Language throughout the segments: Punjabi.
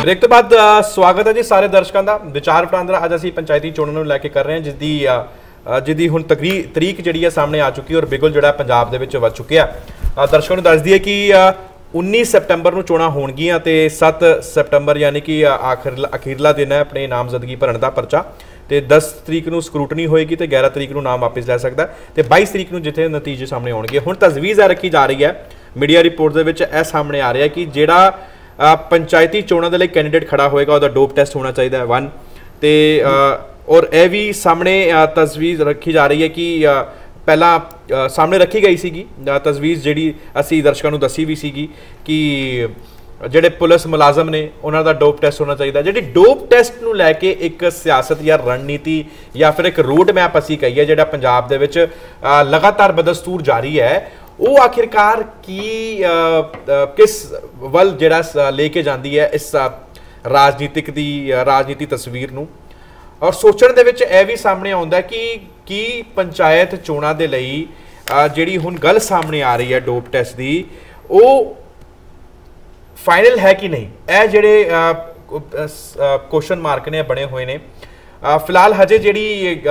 ब्रेक तो बाद स्वागत है जी सारे दर्शकों का। विचार वटांदरा अज असीं पंचायती चोणां नूं लैके कर रहे हैं, जिसकी हुण तरीक जिहड़ी है सामने आ चुकी है और बिगुल जिहड़ा पंजाब दे विच वध चुकिया। दर्शकों नूं दस दईए कि 19 सैप्टंबर नूं चोणां होणगीआं ते 7 सैप्टंबर यानी कि अखीरला दिन है अपने नामजदगी भरन दा परचा। तो 10 तरीक नूं स्क्रूटनी होएगी तो 11 तरीक नूं नाम वापस लै सकदा तो 22 तरीक नूं जिथे नतीजे सामने आउणगे। हुण तजवीज़ रखी जा रही है, मीडिया रिपोर्ट दे विच इह सामने आ रहा है कि जिहड़ा पंचायती चोणां दे लई कैंडीडेट खड़ा होएगा उहदा डोप टैसट होना चाहिए 1 ते और यह भी सामने तजवीज़ रखी जा रही है कि पहला सामने रखी गई सीगी तजवीज़ जिहड़ी असीं दर्शकों नूं दसी भी सीगी कि ਜਿਹੜੇ पुलिस मुलाजम ने उन्हों का डोप टैसट होना चाहिए। जी डोप टैसट नूं लैके एक सियासत या रणनीति या फिर एक रोड मैप असीं कहीए जिहड़ा पंजाब दे विच लगातार बदस्तूर जारी है, वो आखिरकार की किस वल जिहड़ा लेके जाती है इस राजनीति तस्वीर नूं। और सोचण दे विच यह भी सामने आउंदा है कि पंचायत चोणां दे लई जिहड़ी हुण गल सामने आ रही है डोप टैसट की वो फाइनल है कि नहीं। यह जिहड़े क्वेश्चन मार्क ने बने हुए ने। फिलहाल हजे जिहड़ी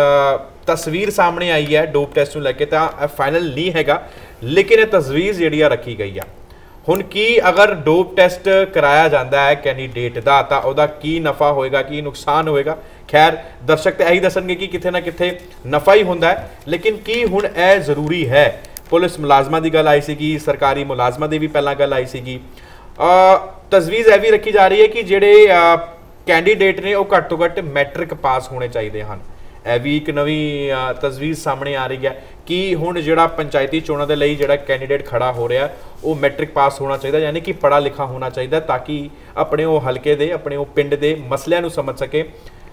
तस्वीर सामने आई है डोप टैसट नूं लैके तां फाइनल नहीं हैगा, लेकिन यह तस्वीर जिहड़ी रखी गई है। हुण की अगर डोप टैसट कराया जाता है कैंडीडेट का तो उहदा की नफ़ा होएगा की नुकसान होएगा। खैर दर्शक तो यही दसणगे कि किथे ना किथे नफ़ा ही हुंदा है, लेकिन की हुण यह जरूरी है। पुलिस मुलाजमां दी गल आई सीगी, सरकारी मुलाजमां दी भी पहलां गल आई सीगी। तजवीज़ यह भी रखी जा रही है कि जिहड़े कैंडीडेट ने वो घट तो घट मैट्रिक पास होने चाहिए हैं। यह भी एक नवी तजवीज़ सामने आ रही है कि हुण जिहड़ा पंचायती चोणां दे लई जिहड़ा कैंडीडेट खड़ा हो रहा है वो मैट्रिक पास होना चाहिए, यानी कि पढ़ा लिखा होना चाहिए, ताकि अपने वो हल्के दे अपने वो पिंड दे मसलियां नूं समझ सके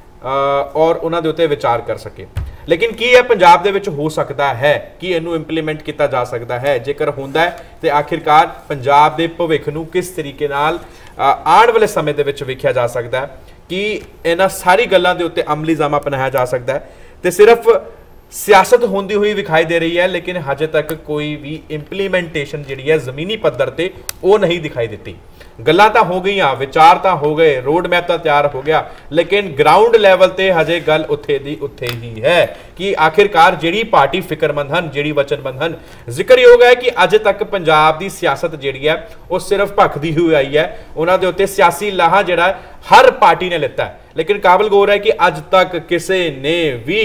और उन्हां दे उत्ते विचार कर सके। लेकिन की यह पंजाब दे विच हो सकता है कि इनू इंप्लीमेंट किया जा सकता है? जेकर होंदा है तो आखिरकार पंजाब दे भविख नूं किस तरीके नाल आने वाले समय दे विच वेखिया जा सकता है कि इन्हां सारी गल्लां दे उत्ते अमली जामा अपनाया जा सकता है। तो सिर्फ सियासत होंदी हुई विखाई दे रही है, लेकिन हजे तक कोई भी इंप्लीमेंटेशन जिहड़ी है जमीनी पद्धर ते वो नहीं दिखाई देती। गल्लां तां हो गई, विचार तां हो गए, रोड मैप तां तैयार हो गया, लेकिन ग्राउंड लैवल ते हजे गल उत्थे दी उत्थे ही है कि आखिरकार जिहड़ी पार्टी फिक्रमंद हन, जिहड़ी वचनबंद हन। जिक्रयोग है कि अज तक पंजाब दी सियासत जिहड़ी है वो सिर्फ भखदी हुई आई है। उन्हां दे उत्ते सियासी लाहा जिहड़ा हर पार्टी ने लिता है, लेकिन काबिल गौर है कि अज तक किसी ने भी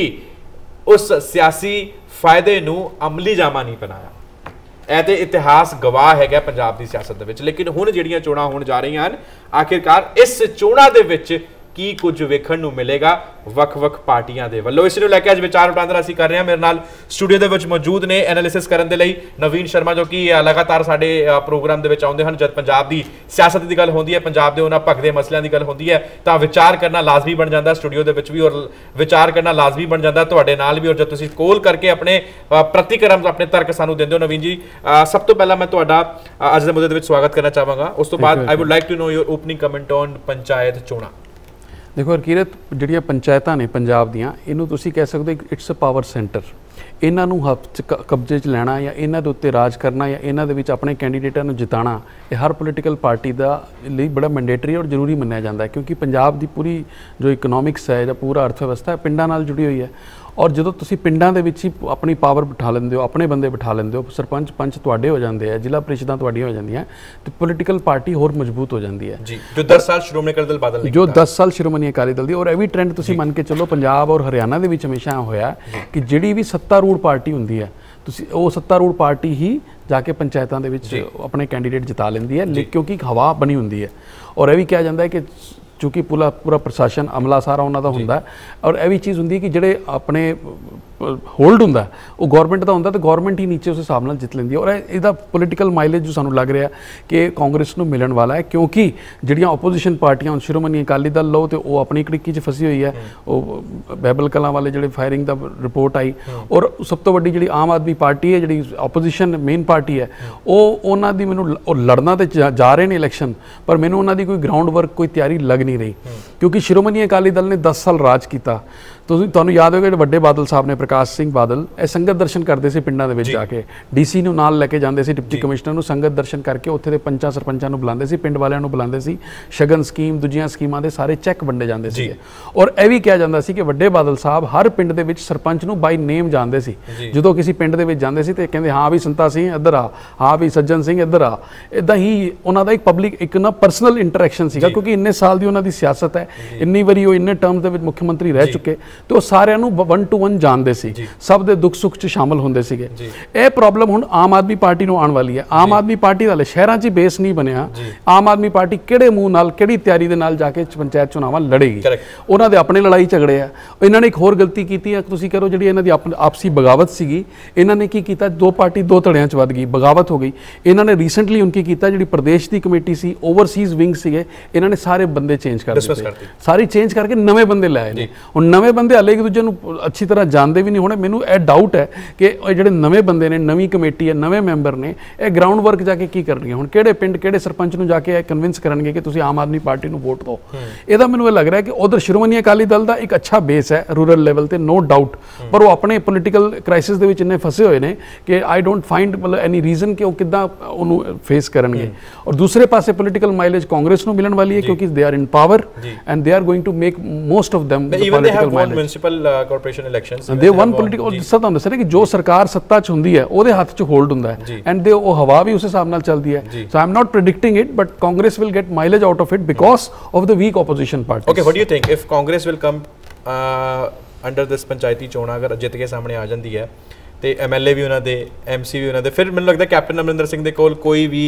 उस सियासी फायदे नूं अमली जामा नहीं बनाया। यह तो इतिहास गवाह है पंजाब की सियासत दे विच। लेकिन हुण जिहड़ियां चोणां होण जा रही हैं, आखिरकार इस चोणां दे विच की कुछ वेखण नूं मिलेगा वख-वख पार्टियां दे वल्लों। इस नूं लैके अज विचार वटांदरा असीं कर रहे हैं। मेरे नाल स्टूडियो दे विच मौजूद ने एनालिसिस करन दे लई नवीन शर्मा, जो कि लगातार साडे प्रोग्राम दे विच आउंदे हन। जद पंजाब की सियासत की गल होंदी है, पंजाब दे उन्हां भखदे मसलियां की गल होंदी है, तां विचार करना लाजमी बन जाता स्टूडियो दे विच भी, और विचार करना लाजमी बन जाता तुहाडे नाल भी। और जब तुसीं कॉल करके अपने प्रतिक्रम अपने तर्क सानूं दिंदे हो नवीन जी, सब तो पहला मैं तुहाडा अज दे मुद्दे दे विच स्वागत करना चाहांगा। उस तो बाद I would like to know your opening comment on panchayat चोणां। देखो हरकीरत, जिहड़ियां पंचायतां ने पंजाब दियां, इनू तुसीं कह सकते हो इट्स अ पावर सेंटर। इन्हां नूं कब्जे च लैना या इन्हां दे उत्ते राज करना या इन्हां दे विच अपने कैंडीडेटां नूं जिताना, ये हर पोलीटिकल पार्टी दा लई बड़ा मैंडेटरी और जरूरी मन्निया जाता है, क्योंकि पंजाब दी पूरी जो इकनॉमिक्स है या पूरा अर्थव्यवस्था है पिंडां नाल जुड़ी हुई है। और जो तुसीं पिंडां दे विच ही अपनी पावर बिठा लेंदे हो, अपने बंदे बिठा लेंदे हो, सरपंच पंच तुहाडे हो जाते हैं, जिला परिषदां तुहाडियां हो जांदियां, तो पोलीटिकल पार्टी होर मजबूत हो जाती है जी। जो 10 साल श्रोमणी अकाली दल बादल जो 10 साल श्रोमणी अकाली दल दी, और यह भी ट्रेंड तुसीं मन के चलो पंजाब और हरियाणा दे विच हमेशा होया कि जिहड़ी भी सत्तारूढ़ पार्टी हुंदी है वो सत्तारूढ़ पार्टी ही जाके पंचायतों दे विच अपने कैंडीडेट जिता लेंदी है, क्योंकि हवा बनी हुंदी है। और यह भी कहा जाता है कि चूँकि पूरा प्रशासन अमला सारा उन्होंने होंदा है, और यह भी चीज़ होंदी है कि जिहड़े अपने होल्ड होंदा वो गौरमेंट का होंदा, तो गौरमेंट ही नीचे उस हिसाब नाल जित लेंदी है। और इसदा पोलीटिकल माइलेज जो सानूं लग रहा है कि कांग्रेस नूं मिलण वाला है, क्योंकि जिहड़ियां ओपोजिशन पार्टियां श्रोमणी अकाली दल लो तो वो अपनी कड़िक्की च फसी हुई है। वो बैबल कलां वाले जिहड़े फायरिंग दा रिपोर्ट आई, और सब तो वड्डी जिहड़ी आम आदमी पार्टी है, जिहड़ी ओपोजिशन मेन पार्टी है, वो उन्हां दी मैनूं लड़ना तो जा रहे हैं इलैक्शन, पर मैनूं उन्हां दी कोई ग्राउंड वर्क कोई तैयारी लग नहीं रही, क्योंकि श्रोमणी अकाली दल ने 10 साल राज किया। ਤੁਹਾਨੂੰ ਯਾਦ ਹੋਵੇਗਾ ਵੱਡੇ ਬਾਦਲ ਸਾਹਿਬ ਨੇ, ਪ੍ਰਕਾਸ਼ ਸਿੰਘ ਬਾਦਲ, ਇਹ ਸੰਗਤ ਦਰਸ਼ਨ ਕਰਦੇ ਸੀ ਪਿੰਡਾਂ ਦੇ ਵਿੱਚ ਜਾ ਕੇ, ਡੀਸੀ ਨੂੰ ਨਾਲ ਲੈ ਕੇ ਜਾਂਦੇ ਸੀ, ਡਿਪਟੀ ਕਮਿਸ਼ਨਰ ਨੂੰ ਸੰਗਤ ਦਰਸ਼ਨ ਕਰਕੇ ਉੱਥੇ ਦੇ ਪੰਚਾਂ ਸਰਪੰਚਾਂ ਨੂੰ ਬੁਲਾਉਂਦੇ ਸੀ, ਪਿੰਡ ਵਾਲਿਆਂ ਨੂੰ ਬੁਲਾਉਂਦੇ ਸੀ, ਸ਼ਗਨ ਸਕੀਮ ਦੂਜੀਆਂ ਸਕੀਮਾਂ ਦੇ ਸਾਰੇ ਚੈੱਕ ਵੰਡੇ ਜਾਂਦੇ ਸੀ। ਔਰ ਇਹ ਵੀ ਕਿਹਾ ਜਾਂਦਾ ਸੀ ਕਿ ਵੱਡੇ ਬਾਦਲ ਸਾਹਿਬ ਹਰ ਪਿੰਡ ਦੇ ਵਿੱਚ ਸਰਪੰਚ ਨੂੰ ਬਾਈ ਨੇਮ ਜਾਣਦੇ ਸੀ। ਜਦੋਂ ਕਿਸੇ ਪਿੰਡ ਦੇ ਵਿੱਚ ਜਾਂਦੇ ਸੀ ਤੇ ਕਹਿੰਦੇ ਹਾਂ ਵੀ ਸੰਤਾ ਸਿੰਘ ਇੱਧਰ ਆ, ਹਾਂ ਵੀ ਸੱਜਣ ਸਿੰਘ ਇੱਧਰ ਆ। ਇਦਾਂ ਹੀ ਉਹਨਾਂ ਦਾ ਇੱਕ ਪਬਲਿਕ ਇੱਕ ਨਾ ਪਰਸਨਲ ਇੰਟਰੈਕਸ਼ਨ ਸੀਗਾ, ਕਿਉਂਕਿ ਇੰਨੇ ਸਾਲ ਦੀ ਉਹਨਾਂ ਦੀ ਸਿਆਸਤ ਹੈ, ਇੰਨੀ ਵਾਰੀ ਉਹ ਇੰਨੇ ਟਰਮ ਦੇ ਵਿੱਚ ਮੁੱਖ ਮੰਤਰੀ ਰਹਿ ਚੁੱਕੇ, ਤੇ ਉਹ ਸਾਰਿਆਂ ਨੂੰ 1 to 1 ਜਾਣਦੇ ਸੀ, ਸਭ ਦੇ ਦੁੱਖ ਸੁੱਖ 'ਚ ਸ਼ਾਮਲ ਹੁੰਦੇ ਸੀਗੇ। ਇਹ ਪ੍ਰੋਬਲਮ ਹੁਣ ਆਮ ਆਦਮੀ ਪਾਰਟੀ ਨੂੰ ਆਉਣ ਵਾਲੀ ਹੈ। ਆਮ ਆਦਮੀ ਪਾਰਟੀ ਦਾ ਸ਼ਹਿਰਾਂ 'ਚ ਬੇਸ ਨਹੀਂ ਬਣਿਆ। ਆਮ ਆਦਮੀ ਪਾਰਟੀ ਕਿਹੜੇ ਮੂੰਹ ਨਾਲ, ਕਿਹੜੀ ਤਿਆਰੀ ਦੇ ਨਾਲ ਜਾ ਕੇ ਪੰਚਾਇਤ ਚੁਣਾਵਾਂ ਲੜੇਗੀ? ਉਹਨਾਂ ਦੇ ਆਪਣੇ ਲੜਾਈ ਝਗੜੇ ਆ। ਇਹਨਾਂ ਨੇ ਇੱਕ ਹੋਰ ਗਲਤੀ ਕੀਤੀ ਹੈ, ਤੁਸੀਂ ਕਰੋ, ਜਿਹੜੀ ਇਹਨਾਂ ਦੀ ਆਪਸੀ ਬਗਾਵਤ ਸੀਗੀ। ਇਹਨਾਂ ਨੇ ਕੀ ਕੀਤਾ, ਦੋ ਪਾਰਟੀ ਦੋ ਧੜਿਆਂ 'ਚ ਵੱਧ ਗਈ, ਬਗਾਵਤ ਹੋ ਗਈ। ਇਹਨਾਂ ਨੇ ਰੀਸੈਂਟਲੀ ਉਨਕੀ ਕੀਤਾ, ਜਿਹੜੀ ਪ੍ਰਦੇਸ਼ ਦੀ ਕਮੇਟੀ ਸੀ, ਓਵਰਸੀਜ਼ ਵਿੰਗ ਸੀਗੇ, ਇਹਨਾਂ ਨੇ ਸਾਰੇ ਬੰਦੇ ਚੇਂਜ ਕਰ ਦਿੱਤੇ, ਸਾਰੀ ਚੇਂਜ ਕਰਕੇ ਨਵੇਂ ਬੰਦੇ ਲਾਏ ਨੇ। ਹੁਣ ਨਵੇਂ ਬੰਦੇ ਹਾਲੇ ਇੱਕ ਦੂਜੇ ਨੂੰ ਅੱਛੀ ਤਰ੍ਹਾਂ ਜਾਣਦੇ ਵੀ ਨਹੀਂ ਹੋਣੇ। ਮੈਨੂੰ ਇਹ ਡਾਊਟ ਹੈ ਕਿ ਇਹ ਜਿਹੜੇ ਨਵੇਂ ਬੰਦੇ ਨੇ, ਨਵੀਂ ਕਮੇਟੀ ਹੈ, ਨਵੇਂ ਮੈਂਬਰ ਨੇ, ਇਹ ਗਰਾਊਂਡ ਵਰਕ ਜਾ ਕੇ ਕੀ ਕਰਨਗੇ? ਹੁਣ ਕਿਹੜੇ ਪਿੰਡ, ਕਿਹੜੇ ਸਰਪੰਚ ਨੂੰ ਜਾ ਕੇ ਇਹ ਕਨਵਿੰਸ ਕਰਨਗੇ ਕਿ ਤੁਸੀਂ ਆਮ ਆਦਮੀ ਪਾਰਟੀ ਨੂੰ ਵੋਟ ਦਿਓ? ਇਹਦਾ ਮੈਨੂੰ ਇਹ ਲੱਗ ਰਿਹਾ ਕਿ ਉਧਰ ਸ਼੍ਰੋਮਣੀ ਅਕਾਲੀ ਦਲ ਦਾ ਇੱਕ ਅੱਛਾ ਬੇਸ ਹੈ ਰੂਰਲ ਲੈਵਲ ਤੇ, ਨੋ ਡਾਊਟ, ਪਰ ਉਹ ਆਪਣੇ ਪੋਲੀਟੀਕਲ ਕ੍ਰਾਈਸਿਸ ਦੇ ਵਿੱਚ ਇੰਨੇ ਫਸੇ ਹੋਏ ਨੇ ਕਿ ਆਈ ਡੋਂਟ ਫਾਈਂਡ ਮਤਲਬ ਐਨੀ ਰੀਜ਼ਨ ਕਿ ਉਹ ਕਿੱਦਾਂ ਉਹਨੂੰ ਫੇਸ ਕਰਨਗੇ। ਔਰ ਦੂਸਰੇ ਪਾਸੇ ਪੋਲੀਟੀਕਲ ਮਾਈਲੇਜ ਕਾਂਗਰਸ ਨੂੰ ਮਿਲਣ ਵਾਲੀ ਹੈ, ਕਿਉਂਕਿ they are in power and they are going to make most of them political mileage. Municipal corporation elections they won political, ਜਿਸ ਤਰ੍ਹਾਂ ਦੱਸ ਰਿਹਾ ਕਿ ਜੋ ਸਰਕਾਰ ਸੱਤਾ 'ਚ ਹੁੰਦੀ ਹੈ ਉਹਦੇ ਹੱਥ 'ਚ ਹੋਲਡ ਹੁੰਦਾ ਹੈ, ਐਂਡ ਦੇ ਉਹ ਹਵਾ ਵੀ ਉਸ ਹਿਸਾਬ ਨਾਲ ਚੱਲਦੀ ਹੈ। So I am not predicting it, but Congress will get mileage out of it because of the weak opposition parties. Okay, what do you think if Congress will come under this ਪੰਚਾਇਤੀ ਚੋਣਾਂ ਅਗਰ ਜਿੱਤ ਕੇ ਸਾਹਮਣੇ ਆ ਜਾਂਦੀ ਹੈ ਤੇ ਐਮਐਲਏ ਵੀ ਉਹਨਾਂ ਦੇ, ਐਮਸੀ ਵੀ ਉਹਨਾਂ ਦੇ, ਫਿਰ ਮੈਨੂੰ ਲੱਗਦਾ ਕੈਪਟਨ ਅਮਰਿੰਦਰ ਸਿੰਘ ਦੇ ਕੋਲ ਕੋਈ ਵੀ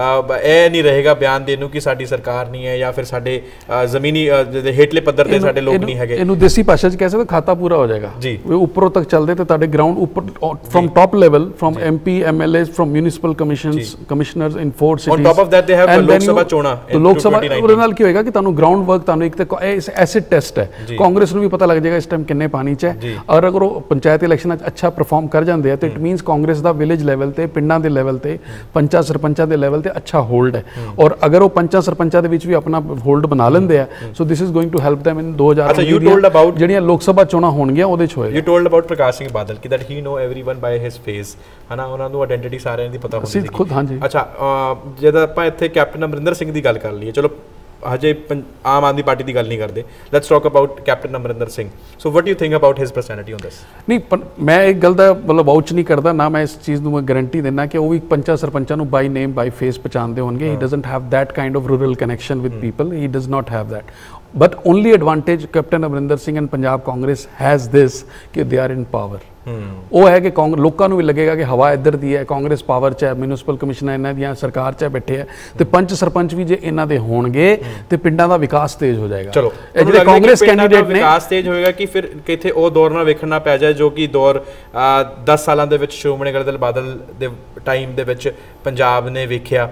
ਇਹ ਨਹੀਂ ਰਹੇਗਾ ਬਿਆਨ ਦੇਣ ਨੂੰ ਕਿ ਸਾਡੀ ਸਰਕਾਰ ਨਹੀਂ ਹੈ ਜਾਂ ਫਿਰ ਸਾਡੇ ਜ਼ਮੀਨੀ ਹੇਠਲੇ ਪੱਧਰ ਤੇ ਸਾਡੇ ਲੋਕ ਨਹੀਂ ਹੈਗੇ। ਇਹਨੂੰ ਦੇਸੀ ਭਾਸ਼ਾ 'ਚ ਕਹਿ ਸਕਦੇ ਖਾਤਾ ਪੂਰਾ ਹੋ ਜਾਏਗਾ ਜੀ। ਉੱਪਰੋਂ ਤੱਕ ਚੱਲਦੇ ਤੇ ਤੁਹਾਡੇ ਗਰਾਊਂਡ ਉੱਪਰ from top level, from MP, MLAs, from municipal commissioners in 4 cities, on top of that they have Lok Sabha ਚੋਣਾਂ। ਲੋਕ ਸਭਾ ਉਹਦੇ ਨਾਲ ਕੀ ਹੋਏਗਾ ਕਿ ਤੁਹਾਨੂੰ ਗਰਾਊਂਡ ਵਰਕ, ਤੁਹਾਨੂੰ ਇੱਕ ਤੇ ਐਸਿਡ ਟੈਸਟ ਹੈ, ਕਾਂਗਰਸ ਨੂੰ ਵੀ ਪਤਾ ਲੱਗ ਜਾਏਗਾ ਇਸ ਟਾਈਮ ਕਿੰਨੇ ਪਾਣੀ 'ਚ ਹੈ। ਔਰ ਅਗਰ ਉਹ ਪੰਚਾਇਤ ਇਲੈਕਸ਼ਨਾਂ 'ਚ ਅੱਛਾ ਪਰਫਾਰਮ ਕਰ ਜਾਂਦੇ ਆ ਤੇ ਇਟ ਮੀਨਸ ਕਾਂਗਰਸ ਦਾ ਵਿਲੇਜ ਲੈਵਲ ਤੇ, ਪਿੰਡਾਂ ਦੇ ਲੈਵਲ ਤੇ, ਪੰਚਾਂ ਸਰਪੰਚਾਂ ਦੇ ਲੈਵਲ ਤੇ ਅੱਛਾ ਹੋਲਡ ਹੈ। ਔਰ ਅਗਰ ਉਹ ਪੰਚਾਂ ਸਰਪੰਚਾਂ ਦੇ ਵਿੱਚ ਵੀ ਆਪਣਾ ਹੋਲਡ ਬਣਾ ਲੈਂਦੇ ਆ, so this is going to help them in 2020 ਜਿਹੜੀਆਂ ਲੋਕ ਸਭਾ ਚੋਣਾਂ ਹੋਣਗੀਆਂ ਉਹਦੇ 'ਚ ਹੋਏਗਾ। You told about Prakash Singh Badal ਕਿ that he know everyone by his face, ਹਨਾ, ਉਹਨਾਂ ਨੂੰ ਆਇਡੈਂਟੀਟੀ ਸਾਰਿਆਂ ਦੀ ਪਤਾ ਹੁੰਦੀ ਸੀ ਖੁਦ। ਹਾਂਜੀ, ਅੱਛਾ, ਜਦ ਆਪਾਂ ਇੱਥੇ ਕੈਪਟਨ ਅਮਰਿੰਦਰ ਸਿੰਘ ਦੀ ਗੱਲ ਕਰ ਲਈਏ, ਚਲੋ ਹਜੇ ਆਮ ਆਦਮੀ ਪਾਰਟੀ ਦੀ ਗੱਲ ਨਹੀਂ ਕਰਦੇ, let's talk about captain Amarinder Singh. So what do you think about his personality on this? ਨਹੀਂ, ਮੈਂ ਇੱਕ ਗੱਲ ਦਾ ਮਤਲਬ ਵਾਊਚ ਨਹੀਂ ਕਰਦਾ ਨਾ, ਮੈਂ ਇਸ ਚੀਜ਼ ਨੂੰ ਮੈਂ ਗਾਰੰਟੀ ਦਿੰਦਾ ਕਿ ਉਹ ਵੀ ਪੰਚਾਂ ਸਰਪੰਚਾਂ ਨੂੰ ਬਾਈ ਨੇਮ, ਬਾਈ ਫੇਸ ਪਛਾਣਦੇ ਹੋਣਗੇ। He doesn't have that kind of rural connection with people, he does not have that, but only advantage Captain Amrinder Singh and Punjab Congress has this ਕਿ they are in power। ਉਹ ਹੈ ਕਿ ਲੋਕਾਂ ਨੂੰ ਵੀ ਲੱਗੇਗਾ ਕਿ ਹਵਾ ਇੱਧਰ ਦੀ ਹੈ, ਕਾਂਗਰਸ ਪਾਵਰ 'ਚ ਹੈ, ਮਿਊਨਿਸਪਲ ਕਮਿਸ਼ਨਰ ਇਹਨਾਂ ਦੀਆਂ ਸਰਕਾਰ 'ਚ ਬੈਠੇ ਹੈ, ਤੇ ਪੰਚ ਸਰਪੰਚ ਵੀ ਜੇ ਇਹਨਾਂ ਦੇ ਹੋਣਗੇ ਤੇ ਪਿੰਡਾਂ ਦਾ ਵਿਕਾਸ ਤੇਜ਼ ਹੋ ਜਾਏਗਾ। ਚਲੋ, ਇਹ ਜਿਹੜੇ ਕਾਂਗਰਸ ਕੈਂਡੀਡੇਟ ਨੇ, ਵਿਕਾਸ ਤੇਜ਼ ਹੋਏਗਾ ਕਿ ਫਿਰ ਕਿਤੇ ਉਹ ਦੌਰ ਨਾ ਵੇਖਣਾ ਪੈ ਜਾਏ ਜੋ ਕਿ ਦੌਰ 10 ਸਾਲਾਂ ਦੇ ਵਿੱਚ ਸ਼੍ਰੋਮਣੀ ਅਕਾਲੀ ਦਲ ਬਾਦਲ ਦੇ ਟਾਈਮ ਦੇ ਵਿੱਚ ਪੰਜਾਬ ਨੇ ਵੇਖਿਆ।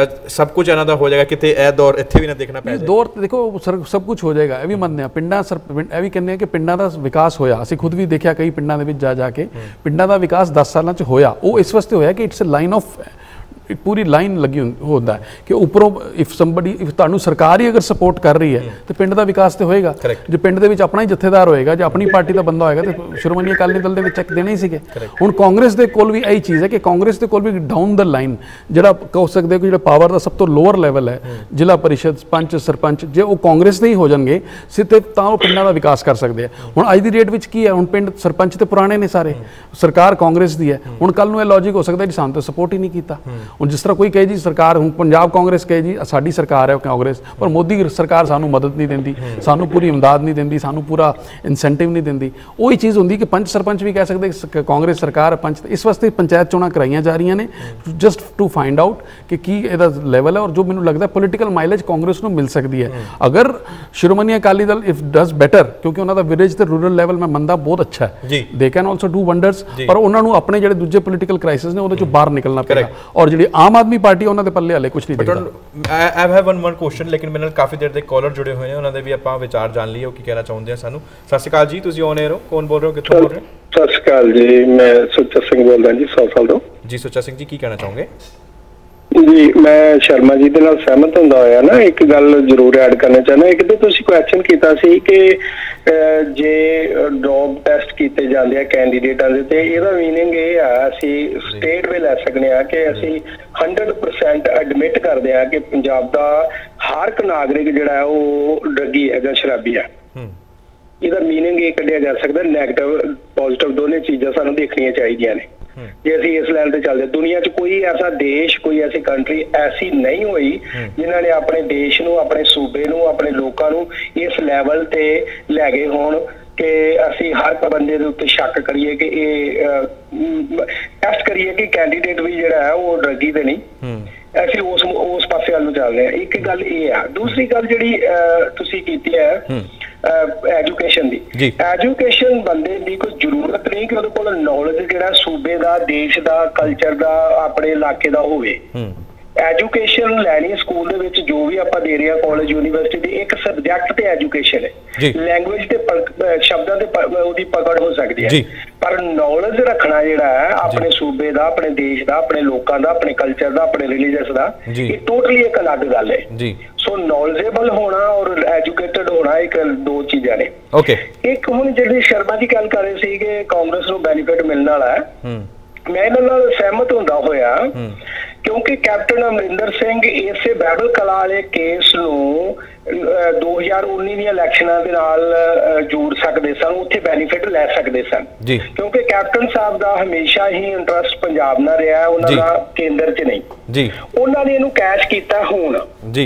ਸਭ ਕੁਝ ਇਹਨਾਂ ਦਾ ਹੋ ਜਾਏਗਾ, ਕਿਤੇ ਇਹ ਦੌਰ ਇੱਥੇ ਵੀ ਨਾ ਦੇਖਣਾ ਪੈ ਜਾਏ। ਦੌਰ ਤੇ ਦੇਖੋ ਸਭ ਕੁਝ ਹੋ ਜਾਏਗਾ, ਇਹ ਵੀ ਮੰਨਦੇ ਆ। ਪਿੰਡਾਂ ਇਹ ਵੀ ਕਹਿੰਦੇ ਆ ਕਿ ਪਿੰਡਾਂ ਦਾ ਵਿਕਾਸ ਹੋਇਆ, ਅਸੀਂ ਖੁਦ ਵੀ ਦੇਖਿਆ ਕਈ ਪਿੰਡਾਂ ਦੇ ਵਿੱਚ ਜਾ ਕੇ ਪਿੰਡਾਂ ਦਾ ਵਿਕਾਸ 10 ਸਾਲਾਂ 'ਚ ਹੋਇਆ। ਉਹ ਇਸ ਵਾਸਤੇ ਹੋਇਆ ਕਿ ਇਟਸ ਅ ਲਾਈਨ ਆਫ, ਪੂਰੀ ਲਾਈਨ ਲੱਗੀ ਹੁੰਦਾ ਹੈ ਕਿ ਉੱਪਰੋਂ ਇਫ ਤੁਹਾਨੂੰ ਸਰਕਾਰ ਹੀ ਅਗਰ ਸਪੋਰਟ ਕਰ ਰਹੀ ਹੈ ਤੇ ਪਿੰਡ ਦਾ ਵਿਕਾਸ ਤੇ ਹੋਏਗਾ। ਜੇ ਪਿੰਡ ਦੇ ਵਿੱਚ ਆਪਣਾ ਹੀ ਜਥੇਦਾਰ ਹੋਏਗਾ, ਜੇ ਆਪਣੀ ਪਾਰਟੀ ਦਾ ਬੰਦਾ ਹੋਏਗਾ, ਤੇ ਸ਼੍ਰੋਮਣੀ ਅਕਾਲੀ ਦਲ ਦੇ ਵਿੱਚ ਚੈੱਕ ਦੇਣੇ ਹੀ ਸੀਗੇ। ਹੁਣ ਕਾਂਗਰਸ ਦੇ ਕੋਲ ਵੀ ਇਹੀ ਚੀਜ਼ ਹੈ ਕਿ ਕਾਂਗਰਸ ਦੇ ਕੋਲ ਵੀ ਡਾਊਨ ਦ ਲਾਈਨ ਜਿਹੜਾ ਕਹ ਸਕਦੇ ਹੋ ਕਿ ਜਿਹੜਾ ਪਾਵਰ ਦਾ ਸਭ ਤੋਂ ਲੋਅਰ ਲੈਵਲ ਹੈ, ਜ਼ਿਲ੍ਹਾ ਪਰਿਸ਼ਦ, ਪੰਚ, ਸਰਪੰਚ, ਜੇ ਉਹ ਕਾਂਗਰਸ ਦੇ ਹੀ ਹੋ ਜਾਣਗੇ ਸਿੱਧੇ ਤਾਂ ਉਹ ਪਿੰਡਾਂ ਦਾ ਵਿਕਾਸ ਕਰ ਸਕਦੇ ਆ। ਹੁਣ ਅੱਜ ਦੀ ਡੇਟ ਵਿੱਚ ਕੀ ਹੈ, ਹੁਣ ਪਿੰਡ ਸਰਪੰਚ ਤੇ ਪੁਰਾਣੇ ਨੇ ਸਾਰੇ, ਸਰਕਾਰ ਕਾਂਗਰਸ ਦੀ ਹੈ। ਹੁਣ ਕੱਲ ਨੂੰ ਇਹ ਲੌਜਿਕ ਹੋ ਸਕਦਾ ਜੀ ਸਾਨੂੰ ਤਾਂ ਸਪੋਰਟ ਹੀ ਨਹੀਂ ਕੀਤਾ। ਹੁਣ ਜਿਸ ਤਰ੍ਹਾਂ ਕੋਈ ਕਹੇ ਜੀ ਸਰਕਾਰ, ਹੁਣ ਪੰਜਾਬ ਕਾਂਗਰਸ ਕਹੇ ਜੀ ਸਾਡੀ ਸਰਕਾਰ ਹੈ ਕਾਂਗਰਸ, ਪਰ ਮੋਦੀ ਸਰਕਾਰ ਸਾਨੂੰ ਮਦਦ ਨਹੀਂ ਦਿੰਦੀ, ਸਾਨੂੰ ਪੂਰੀ ਇਮਦਾਦ ਨਹੀਂ ਦਿੰਦੀ, ਸਾਨੂੰ ਪੂਰਾ ਇਨਸੈਂਟਿਵ ਨਹੀਂ ਦਿੰਦੀ। ਉਹੀ ਚੀਜ਼ ਹੁੰਦੀ ਕਿ ਪੰਚ ਸਰਪੰਚ ਵੀ ਕਹਿ ਸਕਦੇ ਕਾਂਗਰਸ ਸਰਕਾਰ, ਪੰਚ। ਇਸ ਵਾਸਤੇ ਪੰਚਾਇਤ ਚੋਣਾਂ ਕਰਾਈਆਂ ਜਾ ਰਹੀਆਂ ਨੇ ਜਸਟ ਟੂ ਫਾਈਂਡ ਆਊਟ ਕਿ ਕੀ ਇਹਦਾ ਲੈਵਲ ਹੈ। ਔਰ ਜੋ ਮੈਨੂੰ ਲੱਗਦਾ ਪੋਲੀਟੀਕਲ ਮਾਈਲੇਜ ਕਾਂਗਰਸ ਨੂੰ ਮਿਲ ਸਕਦੀ ਹੈ ਅਗਰ Shiromani Akali Dal if does better, ਕਿਉਂਕਿ ਉਹਨਾਂ ਦਾ ਵਿਲੇਜ ਤੇ ਰੂਰਲ ਲੈਵਲ ਮੈਂ ਮੰਨਦਾ ਬਹੁਤ ਅੱਛਾ ਹੈ, they can also do wonders, ਪਰ ਉਹਨਾਂ ਨੂੰ ਆਪਣੇ ਜਿਹੜੇ ਦੂਜੇ ਪੋਲੀਟੀਕਲ ਕ੍ਰਾਈਸਿਸ ਨੇ ਉਹਦੇ ਚੋਂ ਬਾਹਰ ਨਿਕਲਣਾ ਪਏਗਾ। ਔਰ ਜਿਹੜੀ ਆਮ ਆਦਮੀ ਪਾਰਟੀ ਉਹਨਾਂ ਦੇ ਪੱਲੇ ਹਲੇ ਕੁਝ ਨਹੀਂ ਦਿਖਦਾ। ਆਈ ਹੈਵ ਵਨ ਕੁਐਸਚਨ, ਲੇਕਿਨ ਮੇਰੇ ਨਾਲ ਕਾਫੀ ਦੇਰ ਦੇ ਕਾਲਰ ਜੁੜੇ ਹੋਏ ਨੇ, ਉਹਨਾਂ ਦੇ ਵੀ ਆਪਾਂ ਵਿਚਾਰ ਜਾਣ ਲਈਏ ਉਹ ਕੀ ਕਹਿਣਾ ਚਾਹੁੰਦੇ ਆ ਸਾਨੂੰ। ਸਤਿ ਸ਼੍ਰੀ ਅਕਾਲ ਜੀ, ਤੁਸੀਂ ਔਨ 에ਅਰ ਹੋ, ਕੌਣ ਬੋਲ ਰਹੇ ਹੋ, ਕਿੱਥੋਂ ਬੋਲ ਰਹੇ ਹੋ? ਸਤਿ ਸ਼੍ਰੀ ਅਕਾਲ ਜੀ, ਮੈਂ ਸੁੱਚਾ ਸਿੰਘ ਬੋਲਦਾ ਜੀ, 100 ਸਾਲ ਤੋਂ। ਜੀ ਸੁੱਚਾ ਸਿੰਘ ਜੀ, ਕੀ ਕਹਿਣਾ ਚਾਹੋਗੇ? जी मैं शर्मा जी ਦੇ ਨਾਲ ਸਹਿਮਤ ਹੁੰਦਾ ਹੋਇਆ ਨਾ ਇੱਕ ਗੱਲ ਜ਼ਰੂਰ ਐਡ ਕਰਨਾ ਚਾਹੁੰਦਾ। ਇੱਕ ਤੇ ਤੁਸੀਂ ਕੁਐਸਚਨ ਕੀਤਾ ਸੀ ਕਿ ਜੇ ਡੋਪ ਟੈਸਟ ਕੀਤੇ ਜਾਂਦੇ ਆ ਕੈਂਡੀਡੇਟਾਂ ਦੇ ਤੇ ਇਹਦਾ ਮੀਨਿੰਗ ਇਹ ਆ ਅਸੀਂ ਸਟੇਟ ਵੀ ਲੈ ਸਕਦੇ ਆ ਕਿ ਅਸੀਂ 100% ਐਡਮਿਟ ਕਰਦੇ ਆ ਕਿ ਪੰਜਾਬ ਦਾ ਹਰ ਇੱਕ ਨਾਗਰਿਕ ਜਿਹੜਾ ਉਹ ਡਰੱਗੀ ਹੈ ਜਾਂ ਸ਼ਰਾਬੀ ਹੈ। ਇਹਦਾ ਮੀਨਿੰਗ ਇਹ ਕੱਢਿਆ ਜਾ ਸਕਦਾ। ਨੈਗੇਟਿਵ ਪੋਜ਼ਿਟਿਵ ਦੋਨੇ ਚੀਜ਼ਾਂ ਸਾਨੂੰ ਦੇਖਣੀਆਂ ਚਾਹੀਦੀਆਂ ਨੇ ਜੇ ਅਸੀਂ ਇਸ ਲੈਵਲ ਤੇ ਚੱਲਦੇ। ਦੁਨੀਆ 'ਚ ਕੋਈ ਐਸਾ ਦੇਸ਼ ਕੋਈ ਐਸੀ ਕੰਟਰੀ ਐਸੀ ਨਹੀਂ ਹੋਈ ਜਿਨ੍ਹਾਂ ਨੇ ਆਪਣੇ ਦੇਸ਼ ਨੂੰ ਆਪਣੇ ਸੂਬੇ ਨੂੰ ਆਪਣੇ ਲੋਕਾਂ ਨੂੰ ਇਸ ਲੈਵਲ ਤੇ ਲੈ ਗਏ ਹੋਣ ਕਿ ਅਸੀਂ ਹਰ ਇੱਕ ਬੰਦੇ ਦੇ ਉੱਤੇ ਸ਼ੱਕ ਕਰੀਏ ਕਿ ਇਹ ਟੈਸਟ ਕਰੀਏ ਕਿ ਕੈਂਡੀਡੇਟ ਵੀ ਜਿਹੜਾ ਹੈ ਉਹ ਡਰੱਗੀ ਤੇ ਨਹੀਂ। ਅਸੀਂ ਉਸ ਪਾਸੇ ਵੱਲ ਨੂੰ ਚੱਲਦੇ ਹਾਂ। ਇੱਕ ਗੱਲ ਇਹ ਆ। ਦੂਸਰੀ ਗੱਲ ਜਿਹੜੀ ਤੁਸੀਂ ਕੀਤੀ ਹੈ ਐਜੂਕੇਸ਼ਨ ਦੀ। ਐਜੂਕੇਸ਼ਨ ਬੰਦੇ ਦੀ ਕੋਈ ਜ਼ਰੂਰਤ ਨਹੀਂ ਕਿ ਉਹਦੇ ਕੋਲ ਨੌਲੇਜ ਜਿਹੜਾ ਸੂਬੇ ਦਾ ਦੇਸ਼ ਦਾ ਕਲਚਰ ਦਾ ਆਪਣੇ ਇਲਾਕੇ ਦਾ ਹੋਵੇ। ਐਜੂਕੇਸ਼ਨ ਲੈਣੀ ਸਕੂਲ ਦੇ ਵਿੱਚ ਜੋ ਵੀ ਆਪਾਂ ਦੇ ਰਹੇ ਹਾਂ ਕਾਲਜ ਯੂਨੀਵਰਸਿਟੀ ਦੇ ਇੱਕ ਸਬਜੈਕਟ ਤੇ ਐਜੂਕੇਸ਼ਨ ਹੈ। ਲੈਂਗੁਏਜ ਤੇ ਸ਼ਬਦਾਂ ਤੇ ਉਹਦੀ ਪਕੜ ਹੋ ਸਕਦੀ ਹੈ ਪਰ ਨੌਲੇਜ ਰੱਖਣਾ ਜਿਹੜਾ ਹੈ ਆਪਣੇ ਸੂਬੇ ਦਾ ਆਪਣੇ ਦੇਸ਼ ਦਾ ਆਪਣੇ ਲੋਕਾਂ ਦਾ ਆਪਣੇ ਕਲਚਰ ਦਾ ਆਪਣੇ ਰਿਲੀਜੀਅਸ ਦਾ ਇਹ ਟੋਟਲੀ ਇੱਕ ਅਲੱਗ ਗੱਲ ਹੈ। ਸੋ ਨੌਲੇਜੇਬਲ ਹੋਣਾ ਔਰ ਐਜੂਕੇਟਡ ਹੋਣਾ ਇੱਕ ਦੋ ਚੀਜ਼ਾਂ ਨੇ। ਇੱਕ ਹੁਣ ਜਿਹੜੀ ਸ਼ਰਮਾ ਜੀ ਗੱਲ ਕਰ ਰਹੇ ਸੀ ਕਿ ਕਾਂਗਰਸ ਨੂੰ ਬੈਨੀਫਿਟ ਮਿਲਣ ਵਾਲਾ ਹੈ ਮੈਂ ਇਹਨਾਂ ਨਾਲ ਸਹਿਮਤ ਹੁੰਦਾ ਹੋਇਆ ਕਿਉਂਕਿ ਕੈਪਟਨ ਅਮਰਿੰਦਰ ਸਿੰਘ ਇਸੇ ਬਾਈਬਲ ਕਲਾ ਵਾਲੇ ਕੇਸ ਨੂੰ 2019 ਦੀਆਂ ਇਲੈਕਸ਼ਨਾਂ ਦੇ ਨਾਲ ਜੋੜ ਸਕਦੇ ਸਨ ਉੱਥੇ ਬੈਨੀਫਿਟ ਲੈ ਸਕਦੇ ਸਨ ਕਿਉਂਕਿ ਕੈਪਟਨ ਸਾਹਿਬ ਦਾ ਹਮੇਸ਼ਾ ਹੀ ਇੰਟਰਸਟ ਪੰਜਾਬ ਨਾਲ ਰਿਹਾ ਉਹਨਾਂ ਦਾ ਕੇਂਦਰ 'ਚ ਨਹੀਂ। ਉਹਨਾਂ ਨੇ ਇਹਨੂੰ ਕੈਸ਼ ਕੀਤਾ ਹੁਣ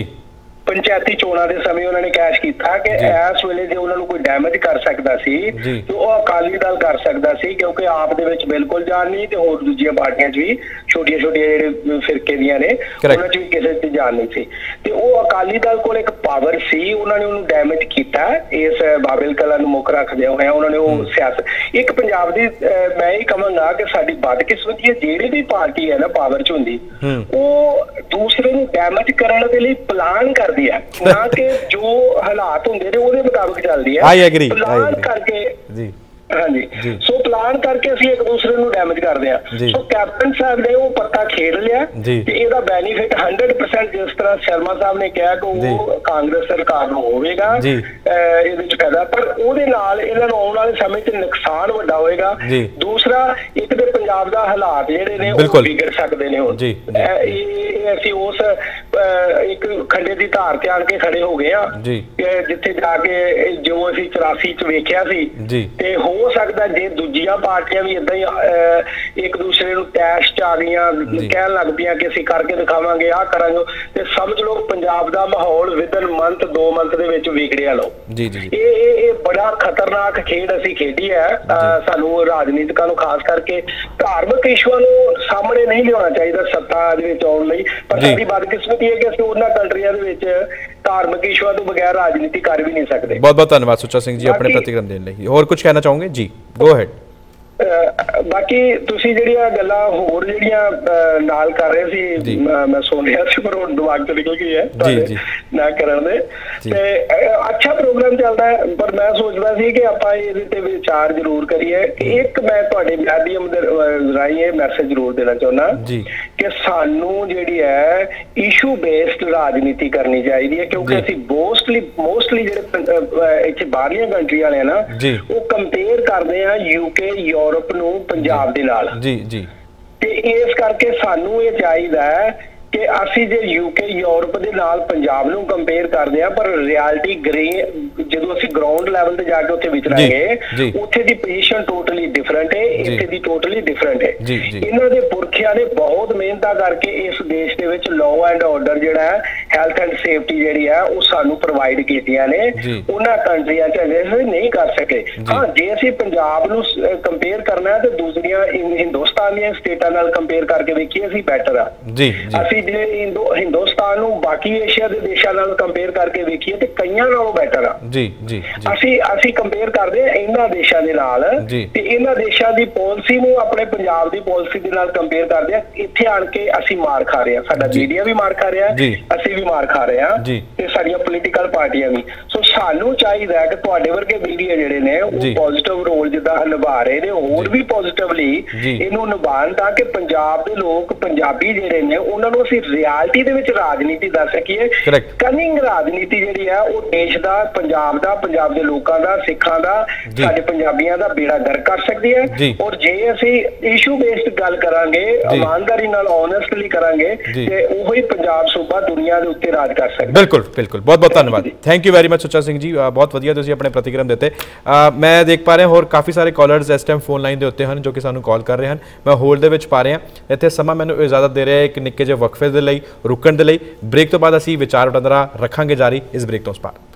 ਪੰਚਾਇਤੀ ਚੋਣਾਂ ਦੇ ਸਮੇਂ ਉਹਨਾਂ ਨੇ ਕੈਸ਼ ਕੀਤਾ ਕਿ ਇਸ ਵੇਲੇ ਜੇ ਉਹਨਾਂ ਨੂੰ ਕੋਈ ਡੈਮੇਜ ਕਰ ਸਕਦਾ ਸੀ ਤੇ ਉਹ ਅਕਾਲੀ ਦਲ ਕਰ ਸਕਦਾ ਸੀ ਕਿਉਂਕਿ ਆਪ ਦੇ ਵਿੱਚ ਬਿਲਕੁਲ ਜਾਨ ਨਹੀਂ ਤੇ ਹੋਰ ਦੂਜੀਆਂ ਪਾਰਟੀਆਂ 'ਚ ਵੀ ਛੋਟੀਆਂ ਛੋਟੀਆਂ ਜਿਹੜੇ ਫਿਰਕੇ ਦੀਆਂ ਨੇ ਉਹਨਾਂ 'ਚ ਵੀ ਕਿਸੇ 'ਚ ਜਾਨ ਨਹੀਂ ਸੀ ਤੇ ਉਹ ਅਕਾਲੀ ਦਲ ਕੋਲ ਇੱਕ ਪਾਵਰ ਸੀ। ਉਹਨਾਂ ਨੇ ਉਹਨੂੰ ਡੈਮੇਜ ਕੀਤਾ ਇਸ ਬਾਬਲ ਕਲਾ ਨੂੰ ਮੁੱਖ ਰੱਖਦਿਆਂ ਹੋਇਆ ਉਹਨਾਂ ਨੇ ਉਹ ਸਿਆਸਤ ਇੱਕ ਪੰਜਾਬ ਦੀ ਮੈਂ ਇਹ ਕਹਾਂਗਾ ਕਿ ਸਾਡੀ ਬਦਕਿਸਮਤੀ ਹੈ ਜਿਹੜੀ ਵੀ ਪਾਰਟੀ ਹੈ ਨਾ ਪਾਵਰ 'ਚ ਹੁੰਦੀ ਉਹ ਦੂਸਰੇ ਨੂੰ ਡੈਮੇਜ ਕਰਨ ਦੇ ਲਈ ਪਲਾਨ ਕਰਦੀ ਹੈ ਨਾ ਕਿ ਜੋ ਹਾਲਾਤ ਹੁੰਦੇ ਨੇ ਉਹਦੇ ਮੁਤਾਬਕ ਚੱਲਦੀ ਹੈ। ਪਲਾਨ ਕਰਕੇ ਹਾਂਜੀ ਸੋ ਪਲਾਨ ਕਰਕੇ ਅਸੀਂ ਇੱਕ ਦੂਸਰੇ ਨੂੰ ਡੈਮੇਜ ਕਰਦੇ ਹਾਂ। ਸੋ ਕੈਪਟਨ ਸਾਹਿਬ ਨੇ ਉਹ ਪੱਤਾ ਖੇਡ ਲਿਆ ਤੇ ਇਹਦਾ ਬੈਨੀਫਿਟ 100% ਜਿਸ ਤਰ੍ਹਾਂ ਸ਼ਰਮਾ ਸਾਹਿਬ ਨੇ ਕਿਹਾ ਕਿ ਉਹ ਕਾਂਗਰਸ ਸਰਕਾਰ ਨੂੰ ਹੋਵੇਗਾ ਇਹਦੇ ਵਿੱਚ ਫਾਇਦਾ ਪਰ ਉਹਦੇ ਨਾਲ ਇਹਨਾਂ ਨੂੰ ਆਉਣ ਵਾਲੇ ਸਮੇਂ 'ਚ ਨੁਕਸਾਨ ਵੱਡਾ ਹੋਏਗਾ। ਦੂਸਰਾ ਇੱਕ ਤੇ ਪੰਜਾਬ ਦਾ ਹਾਲਾਤ ਜਿਹੜੇ ਨੇ ਉਹ ਵਿਗੜ ਸਕਦੇ ਨੇ। ਹੁਣ ਇਹ ਅਸੀਂ ਉਸ ਇੱਕ ਖੰਡੇ ਦੀ ਧਾਰ ਤੇ ਆਣ ਕੇ ਖੜੇ ਹੋ ਗਏ ਆ ਜਿੱਥੇ ਜਾ ਕੇ ਜੋ ਅਸੀਂ 84 'ਚ ਵੇਖਿਆ ਸੀ ਤੇ ਹੋ ਸਕਦਾ ਜੇ ਦੂਜੀਆਂ ਪਾਰਟੀਆਂ ਵੀ ਏਦਾਂ ਹੀ ਇੱਕ ਦੂਸਰੇ ਨੂੰ ਤੈਸ਼ 'ਚ ਆ ਗਈਆਂ ਕਹਿਣ ਲੱਗ ਪਈਆਂ ਕਿ ਅਸੀਂ ਕਰਕੇ ਦਿਖਾਵਾਂਗੇ ਆਹ ਕਰਾਂਗੇ ਤੇ ਸਮਝ ਲਓ ਪੰਜਾਬ ਦਾ ਮਾਹੌਲ ਵਿਦਨ ਮੰਥ 2 ਮੰਥ ਦੇ ਵਿੱਚ ਵਿਗੜਿਆ ਲਓ। ਇਹ ਬੜਾ ਖਤਰਨਾਕ ਖੇਡ ਅਸੀਂ ਖੇਡੀ ਹੈ। ਸਾਨੂੰ ਰਾਜਨੀਤਿਕਾਂ ਨੂੰ ਖਾਸ ਕਰਕੇ ਧਾਰਮਿਕ ਇਸ਼ੂਆਂ ਨੂੰ ਸਾਹਮਣੇ ਨਹੀਂ ਲਿਆਉਣਾ ਚਾਹੀਦਾ ਸੱਤਾ ਦੇ ਵਿੱਚ ਆਉਣ ਲਈ ਪਰ ਸਾਡੀ ਬਦਕਿਸਮਤੀ ਹੈ ਕਿ ਅਸੀਂ ਉਹਨਾਂ ਕੰਟਰੀਆਂ ਦੇ ਵਿੱਚ ਧਾਰਮਿਕ ਇਸ਼ੂਆਂ ਤੋਂ ਬਗੈਰ ਰਾਜਨੀਤੀ ਕਰ ਵੀ ਨਹੀਂ ਸਕਦੇ। ਬਹੁਤ ਬਹੁਤ ਧੰਨਵਾਦ ਸੁੱਚਾ ਸਿੰਘ ਜੀ ਆਪਣੇ ਪ੍ਰਤੀਕਰਮ ਦੇਣ ਲਈ। ਹੋਰ ਕੁਝ ਕਹਿਣਾ ਚਾਹੋਗੇ ਜੀ? Go ahead. ਬਾਕੀ ਤੁਸੀਂ ਜਿਹੜੀਆਂ ਗੱਲਾਂ ਹੋਰ ਜਿਹੜੀਆਂ ਨਾਲ ਕਰ ਰਹੇ ਸੀ ਮੈਂ ਸੁਣ ਰਿਹਾ ਸੀ ਪਰ ਹੁਣ ਦਿਮਾਗ ਤੋਂ ਨਿਕਲ ਗਈ ਹੈ ਨਾ ਕਰਨ ਦੇ ਤੇ ਅੱਛਾ ਪ੍ਰੋਗਰਾਮ ਚੱਲਦਾ ਹੈ ਪਰ ਮੈਂ ਸੋਚਦਾ ਸੀ ਕਿ ਆਪਾਂ ਇਹਦੇ ਤੇ ਵਿਚਾਰ ਜ਼ਰੂਰ ਕਰੀਏ। ਇੱਕ ਮੈਂ ਤੁਹਾਡੇ ਮਾਧਿਅਮ ਰਾਹੀਂ ਇਹ ਮੈਸੇਜ ਜ਼ਰੂਰ ਦੇਣਾ ਚਾਹੁੰਦਾ ਕਿ ਸਾਨੂੰ ਜਿਹੜੀ ਹੈ ਇਸ਼ੂ ਬੇਸਡ ਰਾਜਨੀਤੀ ਕਰਨੀ ਚਾਹੀਦੀ ਹੈ ਕਿਉਂਕਿ ਅਸੀਂ ਮੋਸਟਲੀ ਜਿਹੜੇ ਇੱਥੇ ਬਾਹਰਲੀਆਂ ਕੰਟਰੀਆਂ ਵਾਲੇ ਨਾ ਉਹ ਕੰਪੇਅਰ ਕਰਦੇ ਆ ਯੂਕੇ ਯੂਰਪ ਨੂੰ ਪੰਜਾਬ ਦੇ ਨਾਲ ਤੇ ਇਸ ਕਰਕੇ ਸਾਨੂੰ ਇਹ ਚਾਹੀਦਾ ਹੈ ਕਿ ਅਸੀਂ ਜੇ ਯੂਕੇ ਯੂਰਪ ਦੇ ਨਾਲ ਪੰਜਾਬ ਨੂੰ ਕੰਪੇਅਰ ਕਰਦੇ ਆ ਪਰ ਰਿਐਲਿਟੀ ਜਦੋਂ ਅਸੀਂ ਗਰਾਊਂਡ ਲੈਵਲ ਤੇ ਜਾ ਕੇ ਉੱਥੇ ਵਿਚਰਾਂਗੇ ਉੱਥੇ ਦੀ ਪੋਜੀਸ਼ਨ ਟੋਟਲੀ ਡਿਫਰੈਂਟ ਹੈ ਇੱਥੇ ਦੀ ਟੋਟਲੀ ਡਿਫਰੈਂਟ ਹੈ। ਇਹਨਾਂ ਦੇ ਪੁਰਖਿਆਂ ਨੇ ਬਹੁਤ ਮਿਹਨਤਾਂ ਕਰਕੇ ਇਸ ਦੇਸ਼ ਦੇ ਵਿੱਚ ਲਾਅ ਐਂਡ ਆਰਡਰ ਜਿਹੜਾ ਹੈ ਹੈਲਥ ਐਂਡ ਸੇਫਟੀ ਜਿਹੜੀ ਹੈ ਉਹ ਸਾਨੂੰ ਪ੍ਰੋਵਾਈਡ ਕੀਤੀਆਂ ਨੇ ਉਹਨਾਂ ਕੰਟਰੀਆਂ 'ਚ ਅਸੀਂ ਨਹੀਂ ਕਰ ਸਕੇ। ਹਾਂ ਜੇ ਅਸੀਂ ਪੰਜਾਬ ਨੂੰ ਕੰਪੇਅਰ ਕਰਨਾ ਤੇ ਦੂਸਰੀਆਂ ਹਿੰਦੁਸਤਾਨ ਦੀਆਂ ਸਟੇਟਾਂ ਨਾਲ ਕੰਪੇਅਰ ਕਰਕੇ ਵੇਖੀਏ ਅਸੀਂ ਬੈਟਰ ਆ। ਅਸੀਂ ਜੇ ਹਿੰਦੁਸਤਾਨ ਨੂੰ ਬਾਕੀ ਏਸ਼ੀਆ ਦੇ ਦੇਸ਼ਾਂ ਨਾਲ ਕੰਪੇਅਰ ਕਰਕੇ ਵੇਖੀਏ ਤੇ ਕਈਆਂ ਨਾਲੋਂ ਬੈਟਰ ਆ। ਅਸੀਂ ਕੰਪੇਅਰ ਕਰਦੇ ਆ ਇਹਨਾਂ ਦੇਸ਼ਾਂ ਦੇ ਨਾਲ ਤੇ ਇਹਨਾਂ ਦੇਸ਼ਾਂ ਦੀ ਪਾਲਿਸੀ ਨੂੰ ਆਪਣੇ ਪੰਜਾਬ ਦੀ ਪਾਲਿਸੀ ਦੇ ਨਾਲ ਕੰਪੇਅਰ ਕਰਦੇ ਆ। ਇੱਥੇ ਆਣ ਕੇ ਅਸੀਂ ਮਾਰ ਖਾ ਰਹੇ ਆ ਸਾਡਾ ਮੀਡੀਆ ਵੀ ਮਾਰ ਖਾ ਰਿਹਾ ਅਸੀਂ ਵੀ ਵੀ ਮਾਰ ਖਾ ਰਹੇ ਆ ਜੀ ਤੇ ਸਾਡੀਆਂ ਪੋਲੀਟੀਕਲ ਪਾਰਟੀਆਂ ਵੀ। ਸੋ ਸਾਨੂੰ ਚਾਹੀਦਾ ਹੈ ਕਿ ਤੁਹਾਡੇ ਵਰਗੇ ਮੀਡੀਆ ਜਿਹੜੇ ਨੇ ਉਹ ਪੋਜ਼ਿਟਿਵ ਰੋਲ ਜਿੱਦਾਂ ਨਿਭਾ ਰਹੇ ਨੇ ਹੋਰ ਵੀ ਪੋਜ਼ਿਟਿਵਲੀ ਇਹਨੂੰ ਨਿਭਾਉਣ ਤਾਂ ਕਿ ਪੰਜਾਬ ਦੇ ਲੋਕ ਪੰਜਾਬੀ ਜਿਹੜੇ ਨੇ ਉਹਨਾਂ ਨੂੰ ਅਸੀਂ ਰਿਐਲਿਟੀ ਦੇ ਵਿੱਚ ਰਾਜਨੀਤੀ ਦੱਸ ਸਕੀਏ। ਕਨਿੰਗ ਰਾਜਨੀਤੀ ਜਿਹੜੀ ਹੈ ਉਹ ਦੇਸ਼ ਦਾ, ਪੰਜਾਬ ਦਾ, ਪੰਜਾਬ ਦੇ ਲੋਕਾਂ ਦਾ, ਸਿੱਖਾਂ ਦਾ, ਸਾਡੇ ਪੰਜਾਬੀਆਂ ਦਾ ਬੇੜਾ ਗਰਕ ਕਰ ਸਕਦੀ ਹੈ। ਔਰ ਜੇ ਅਸੀਂ ਇਸ਼ੂ ਬੇਸਡ ਗੱਲ ਕਰਾਂਗੇ, ਇਮਾਨਦਾਰੀ ਨਾਲ, ਓਨੈਸਟਲੀ ਕਰਾਂਗੇ ਤੇ ਉਹੀ ਪੰਜਾਬ ਸੂਬਾ ਦੁਨੀਆ ਦੇ ਉੱਤੇ ਰਾਜ ਕਰ ਸਕਦਾ। ਬਿਲਕੁਲ ਬਿਲकुल, बहुत बहुत धन्यवाद, thank you very much Sucha Singh ji, बहुत वधिया तुसीं अपने प्रतिक्रम दिते। मैं देख पा रहा होर काफ़ी सारे कॉलर्स इस टाइम फोन लाइन के उत्ते हैं जो कि सानू कॉल कर रहे हैं। मैं होल्ड दे विच पा रहा इत्थे समा मैनू इजाजत दे रहा है एक निक्के जे वक्फे दे लई रुकण दे लई। ब्रेक तो बाद असीं विचार वटंदरा रखांगे जारी इस ब्रेक तो उस पार।